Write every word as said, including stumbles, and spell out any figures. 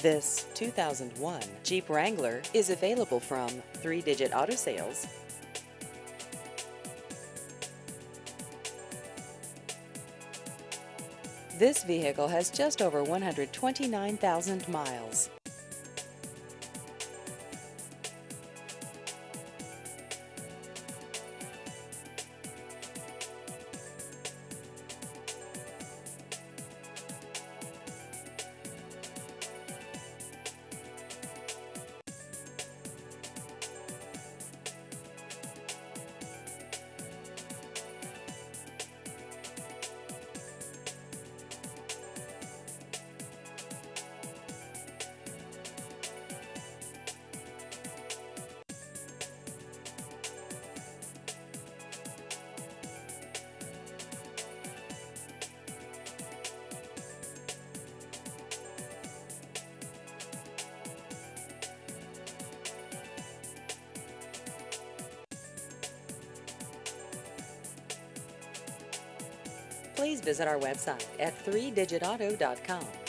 This two thousand one Jeep Wrangler is available from Three Digit Auto Sales. This vehicle has just over one hundred twenty-nine thousand miles. Please visit our website at three digit auto dot com.